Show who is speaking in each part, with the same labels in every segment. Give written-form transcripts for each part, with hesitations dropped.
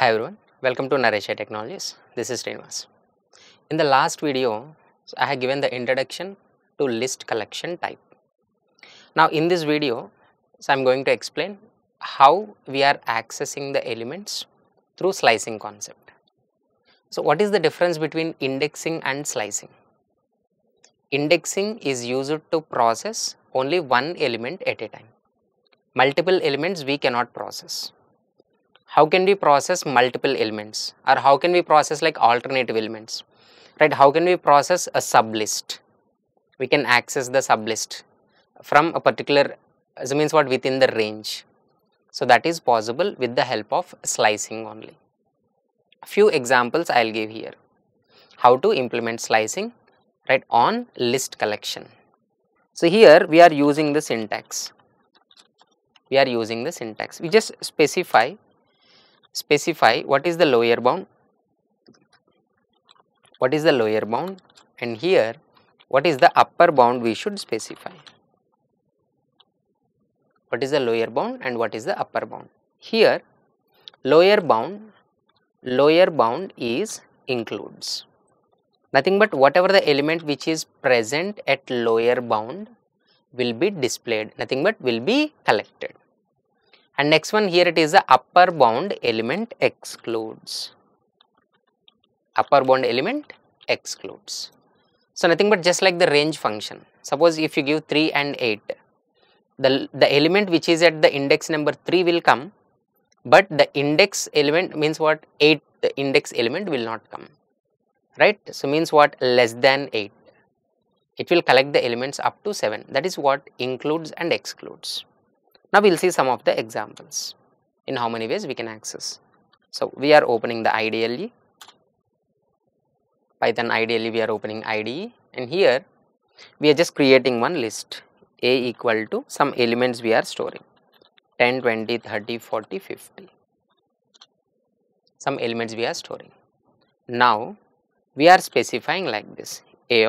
Speaker 1: Hi everyone, welcome to Naresh Technologies. This is Srinivas. In the last video, I have given the introduction to list collection type. Now in this video, I am going to explain how we are accessing the elements through slicing concept. So what is the difference between indexing and slicing? Indexing is used to process only one element at a time. Multiple elements we cannot process. How can we process multiple elements, or how can we process like alternative elements, right? How can we process a sublist? We can access the sublist from a particular, so means what, within the range. So that is possible with the help of slicing only. A few examples I will give here. How to implement slicing, right, on list collection. So here we are using the syntax. We just specify what is the lower bound, and here what is the upper bound we should specify. What is the lower bound and what is the upper bound? Here lower bound is includes nothing but whatever the element which is present at lower bound will be displayed, nothing but will be collected. And next one, here it is the upper bound element excludes. Upper bound element excludes. So nothing but just like the range function. Suppose if you give 3 and 8, the element which is at the index number 3 will come, but the index element means what, 8, the index element will not come, right? So means what, less than 8. It will collect the elements up to 7. That is what includes and excludes. Now we will see some of the examples in how many ways we can access. So we are opening the IDLE, Python IDLE, we are opening IDE, and here we are just creating one list, A equal to some elements we are storing, 10, 20, 30, 40, 50. Some elements we are storing. Now we are specifying like this, we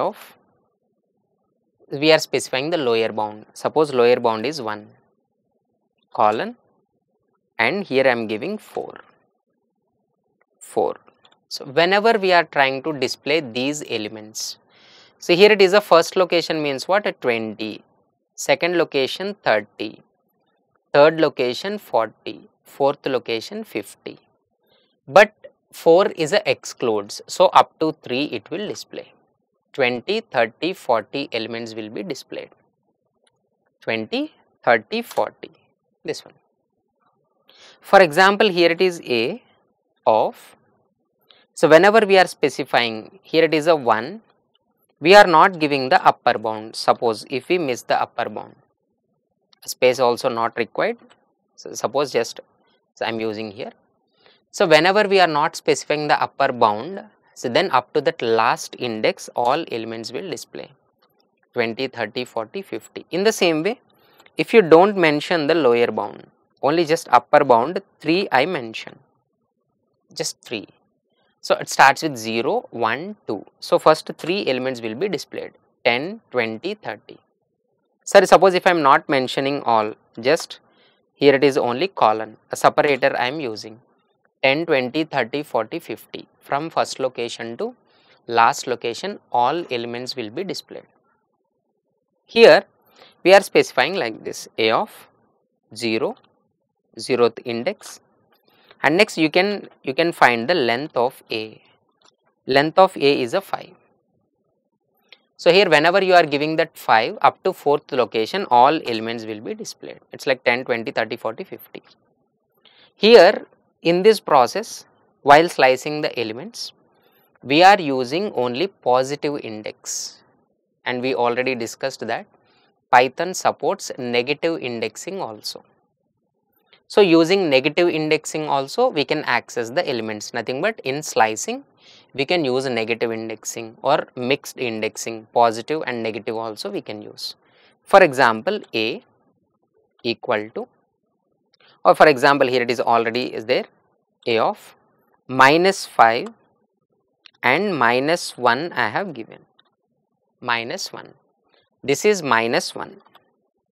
Speaker 1: are specifying the lower bound. Suppose lower bound is 1, colon, and here I am giving 4. So whenever we are trying to display these elements, so here it is a first location means what, a 20, second location 30, third location 40, fourth location 50, but 4 is a excludes, so up to 3 it will display. 20, 30, 40 elements will be displayed. 20, 30, 40, this one. For example, here it is A of, so whenever we are specifying, here it is a 1, we are not giving the upper bound. Suppose if we miss the upper bound, space also not required. So suppose just, so I am using here. So whenever we are not specifying the upper bound, so then up to that last index all elements will display, 20, 30, 40, 50. In the same way, if you don't mention the lower bound, only just upper bound 3 I mention, just 3. So it starts with 0, 1, 2. So first 3 elements will be displayed, 10, 20, 30. Sorry, suppose if I am not mentioning all, just here it is only colon, a separator I am using, 10, 20, 30, 40, 50. From first location to last location, all elements will be displayed. Here we are specifying like this, A of 0, 0th index, and next you can find the length of A. Length of A is a 5. So here whenever you are giving that 5 up to 4th location, all elements will be displayed. It's like 10, 20, 30, 40, 50. Here in this process, while slicing the elements, we are using only positive index, and we already discussed that Python supports negative indexing also. So using negative indexing also we can access the elements, nothing but in slicing we can use negative indexing or mixed indexing, positive and negative also we can use. For example, A equal to, or for example here it is already is there, A of -5 and -1 I have given, -1. This is -1.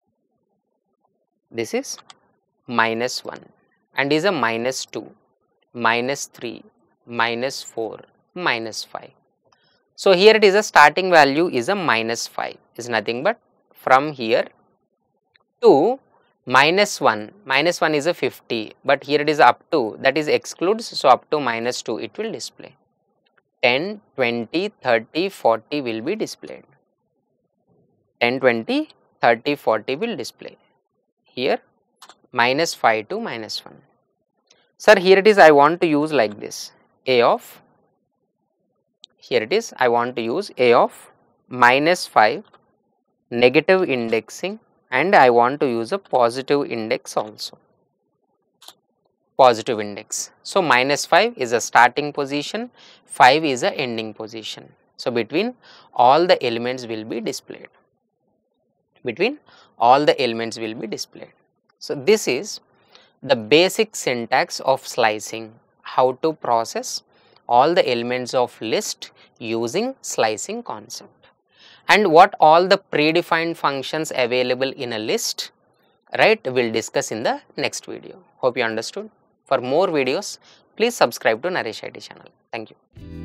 Speaker 1: This is -1 and is a -2. -3, -4, -5. So here it is a starting value is a -5, is nothing but from here to -1, -1 is a 50, but here it is up to, that is excludes, so up to -2 it will display. 10, 20, 30, 40 will be displayed. 10, 20, 30, 40 will display. Here -5 to -1. Sir, here it is I want to use like this, A of, here it is I want to use A of -5, negative indexing, and I want to use a positive index also, positive index. So -5 is a starting position, 5 is a ending position. So between all the elements will be displayed. Between all the elements will be displayed. So this is the basic syntax of slicing, how to process all the elements of list using slicing concept, and what all the predefined functions available in a list, right, we'll discuss in the next video. Hope you understood. For more videos, please subscribe to Naresh IT channel. Thank you.